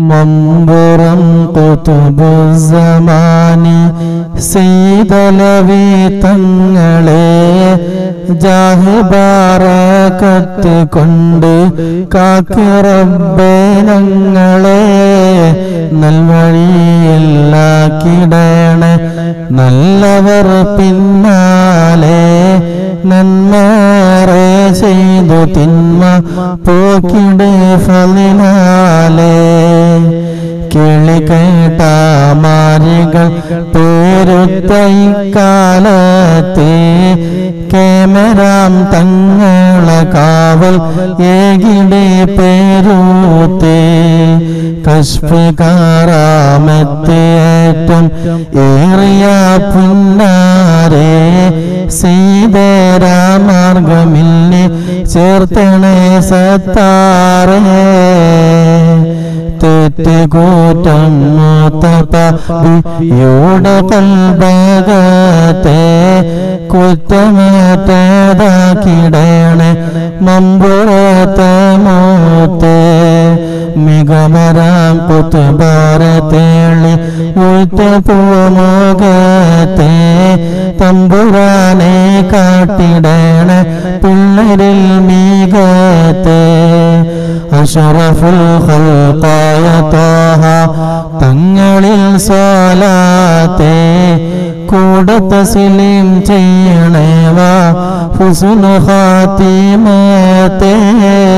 മമ്പുറം ഖുതുബുസ്സമാനി സയ്യിദലവി തങ്ങളെ ജാഹ് ബറകത്ത് കൊണ്ട് കാക്കി റബ്ബേ ഞങ്ങളെ നൽവഴിയിലാക്കിടണേ നല്ലവർ പിന്നാലെ നന്മേറെ ചെയ്തു തിന്മ പോക്കിടെ ഫളിനാലെ കേളി കേട്ട മാരികൾ പേരുത്ത ഇക്കാലത്തെ കേമരാം തങ്ങളെ കാവൽ ഏകിടെ പേരൂത്തേ കശ്ഫ് കാറാമത്തേറ്റം ഏറിയ പുന്നാരെ സീതരാമാർഗമില്ലേ ചേർത്തണേ സത്താറേ തെറ്റുകൂറ്റം മൂത്തപ്പയുടെ കൽബകത്തെ കുറ്റമേറ്റതാക്കിടണേ മമ്പുറത്തെ മൂത്തേ മികമരാം കുത്തുബാരത്തേളി ഉറ്റപൂമുഖത്തെ തമ്പുരാനെ കാട്ടിടണേ പിള്ളരിൽ മികത്തെ അഷ്റഫുൽ ഖൽഖായ ത്വാഹ തങ്ങളിൽ സ്വലാത്തെ കൂടെ തസ്ലീം ചെയ്യണേ വാ ഹുസ്നു ഖാതിമത്തെ